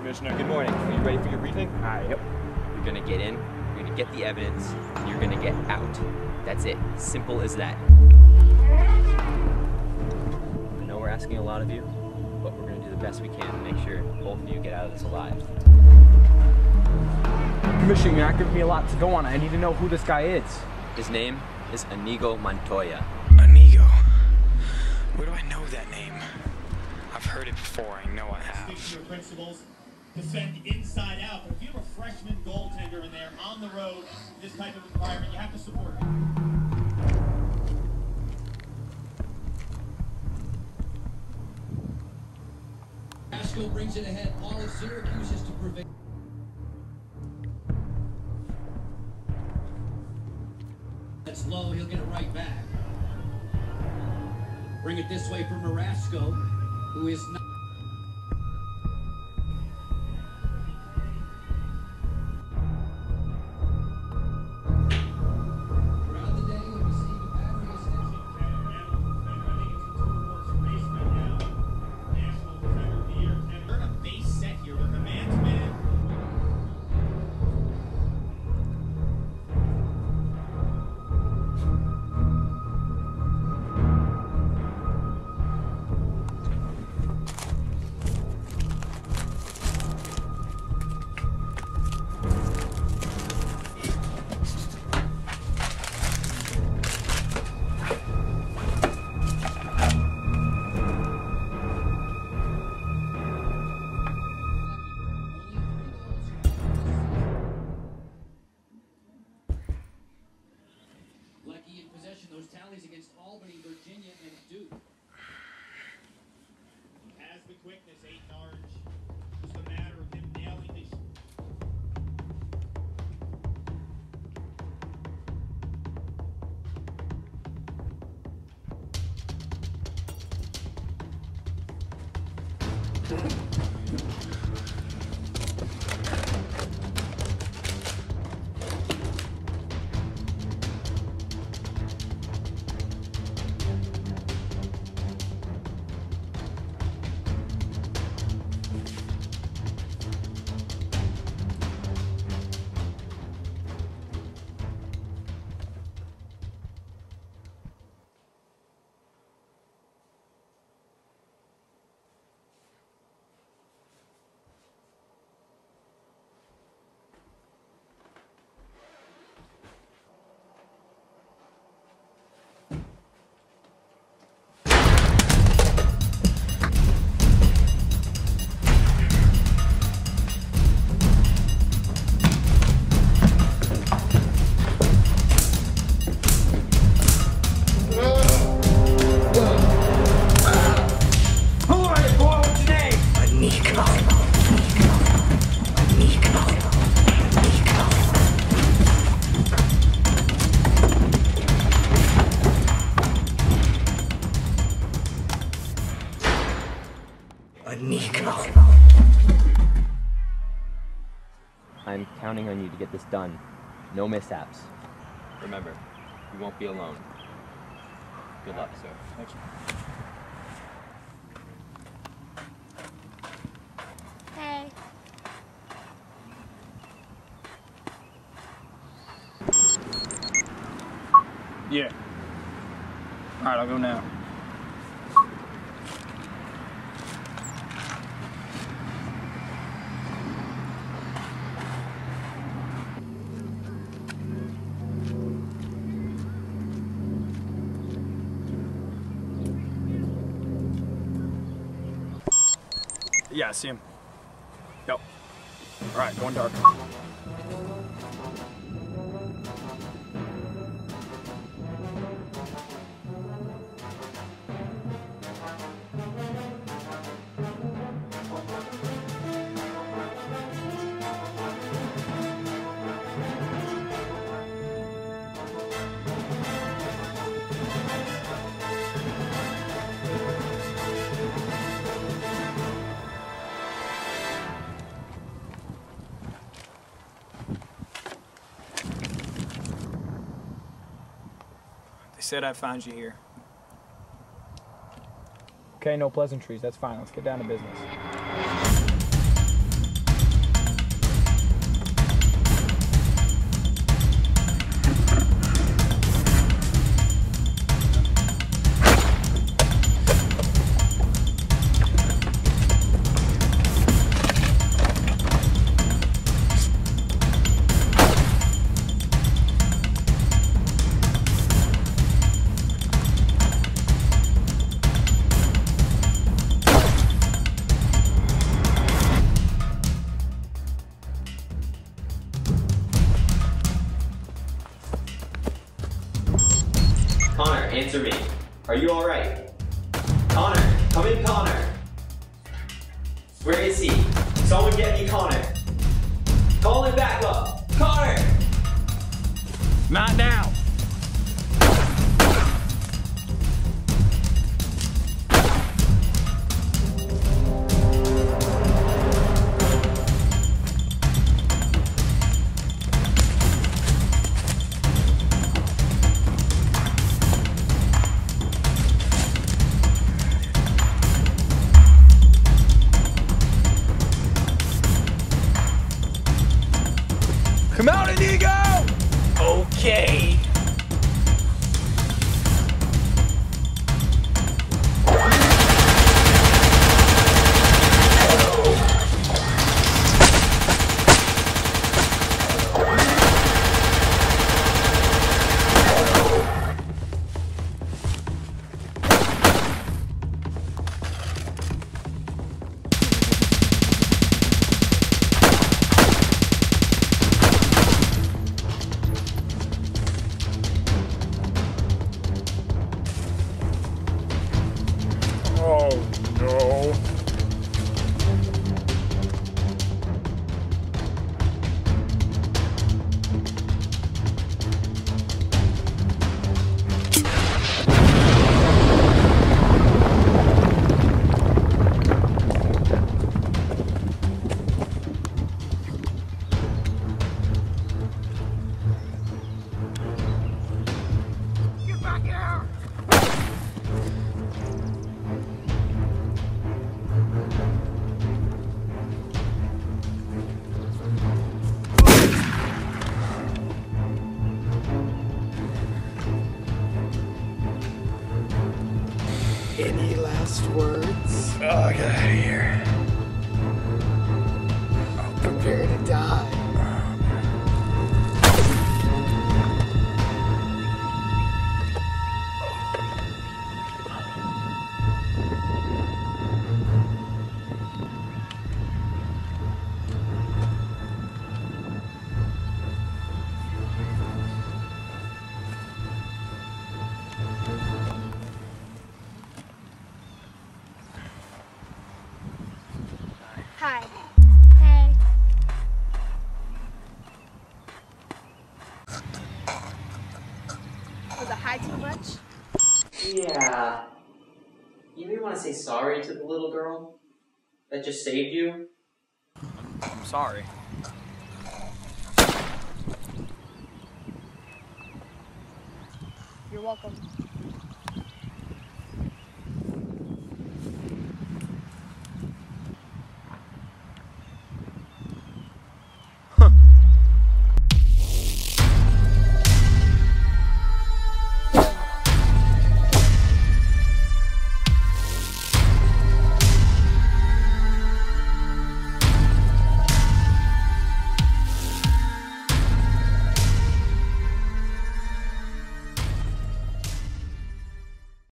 Commissioner. Good morning. Are you ready for your briefing? Yep. You're gonna get in, you're gonna get the evidence, and you're gonna get out. That's it. Simple as that. I know we're asking a lot of you, but we're gonna do the best we can to make sure both of you get out of this alive. Commissioner, you're not giving me a lot to go on. I need to know who this guy is. His name is Inigo Montoya. Inigo? Where do I know that name? I've heard it before, I know I have. Stick to your principles, defend inside out, but if you have a freshman goaltender in there on the road, this type of environment, you have to support it. Asheville brings it ahead. All of Syracuse is to prevail. That's low, he'll get it right back. Bring it this way for Marasco, who is not. Throughout the day, we receive a battery of attention. We're in a base set here with a man-to-man. Lecky in possession. Those tallies against Albany, Virginia, and Duke. Has the quickness, 8 yards. Just a matter of him nailing this. I'm counting on you to get this done. No mishaps. Remember, you won't be alone. Good luck, sir. Thank you. Hey. Yeah. Alright, I'll go now. Yeah, I see him. Yep. Alright, going dark. They said I'd find you here. Okay, no pleasantries. That's fine. Let's get down to business. answer me. Are you alright? Connor, come in, Connor. Where is he? Someone get me Connor. Call him back up. Connor! Not now. Come out, Inigo! Okay. Oh no. Get back here! Any last words? Oh, get out of here. Prepare to die. Hi. Hey. Was a hi too much? Yeah. You may want to say sorry to the little girl that just saved you. I'm sorry. You're welcome.